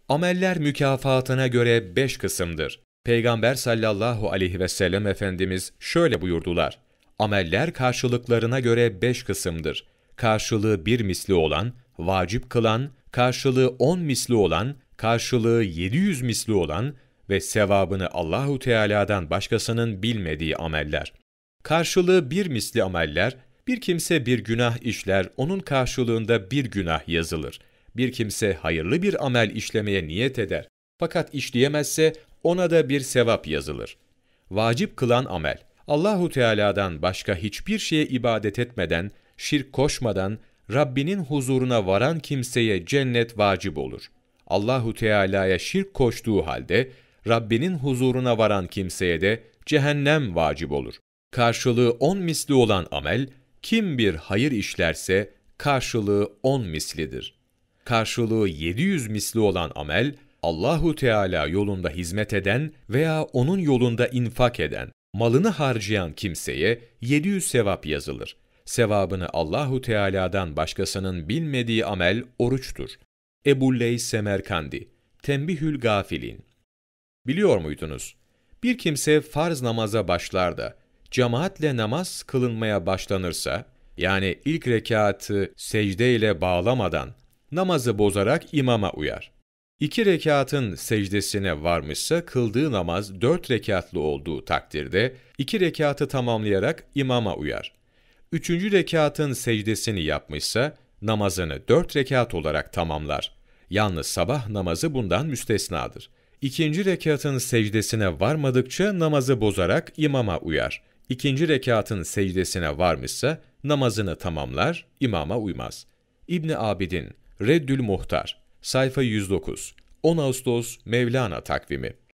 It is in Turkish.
Ameller mükafatına göre 5 kısımdır. Peygamber sallallahu aleyhi ve sellem Efendimiz şöyle buyurdular: Ameller karşılıklarına göre 5 kısımdır. Karşılığı 1 misli olan, vacip kılan, karşılığı 10 misli olan, karşılığı 700 misli olan ve sevabını Allahu Teala'dan başkasının bilmediği ameller. Karşılığı 1 misli ameller, bir kimse bir günah işler, onun karşılığında bir günah yazılır. Bir kimse hayırlı bir amel işlemeye niyet eder, fakat işleyemezse ona da bir sevap yazılır. Vacip kılan amel, Allahu Teala'dan başka hiçbir şeye ibadet etmeden, şirk koşmadan, Rabbinin huzuruna varan kimseye cennet vacip olur. Allahu Teala'ya şirk koştuğu halde, Rabbinin huzuruna varan kimseye de cehennem vacip olur. Karşılığı 10 misli olan amel, kim bir hayır işlerse, karşılığı 10 mislidir. Karşılığı 700 misli olan amel, Allahu Teala yolunda hizmet eden veya onun yolunda infak eden, malını harcayan kimseye 700 sevap yazılır. Sevabını Allahu Teala'dan başkasının bilmediği amel oruçtur. Ebu'l-Leys Semerkandi, Tembihül Gafilin. Biliyor muydunuz? Bir kimse farz namaza başlar da, cemaatle namaz kılınmaya başlanırsa, yani ilk rekatı secde ile bağlamadan, namazı bozarak imama uyar. 2 rekatın secdesine varmışsa, kıldığı namaz 4 rekatlı olduğu takdirde, 2 rekatı tamamlayarak imama uyar. 3. rekatın secdesini yapmışsa, namazını 4 rekat olarak tamamlar. Yalnız sabah namazı bundan müstesnadır. 2. rekatın secdesine varmadıkça namazı bozarak imama uyar. 2. rekatın secdesine varmışsa namazını tamamlar, imama uymaz. İbn Abidin, Reddül Muhtar, sayfa 109, 10 Ağustos Mevlana takvimi.